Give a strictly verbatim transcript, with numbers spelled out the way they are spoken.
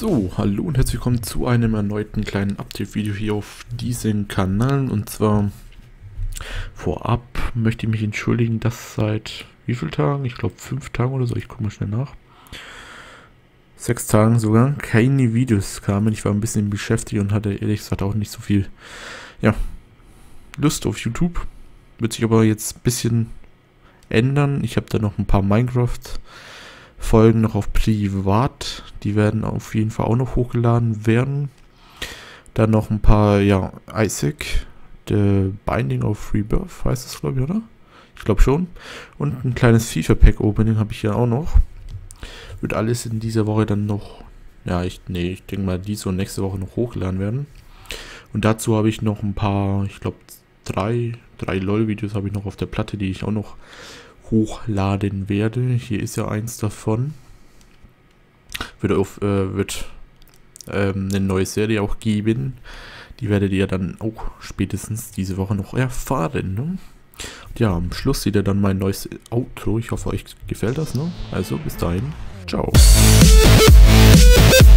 So, hallo und herzlich willkommen zu einem erneuten kleinen Update-Video hier auf diesem Kanal. Und zwar vorab möchte ich mich entschuldigen, dass seit wie vielen Tagen? Ich glaube fünf Tagen oder so, ich gucke mal schnell nach. Sechs Tagen sogar, keine Videos kamen. Ich war ein bisschen beschäftigt und hatte ehrlich gesagt auch nicht so viel, ja, Lust auf YouTube. Wird sich aber jetzt ein bisschen ändern. Ich habe da noch ein paar Minecraft Folgen noch auf Privat, die werden auf jeden Fall auch noch hochgeladen werden. Dann noch ein paar, ja, Isaac, The Binding of Rebirth heißt es, glaube ich, oder? Ich glaube schon. Und ein kleines FIFA-Pack-Opening habe ich hier auch noch. Wird alles in dieser Woche dann noch, ja, ich, nee, ich denke mal, diese und nächste Woche noch hochgeladen werden. Und dazu habe ich noch ein paar, ich glaube, drei, drei LOL-Videos habe ich noch auf der Platte, die ich auch noch hochladen werde. Hier ist ja eins davon. Wird, auf, äh, wird ähm, eine neue Serie auch geben. Die werdet ihr dann auch spätestens diese Woche noch erfahren. Ne? Und ja, am Schluss seht ihr dann mein neues Outro. Ich hoffe, euch gefällt das. Ne? Also bis dahin. Ciao.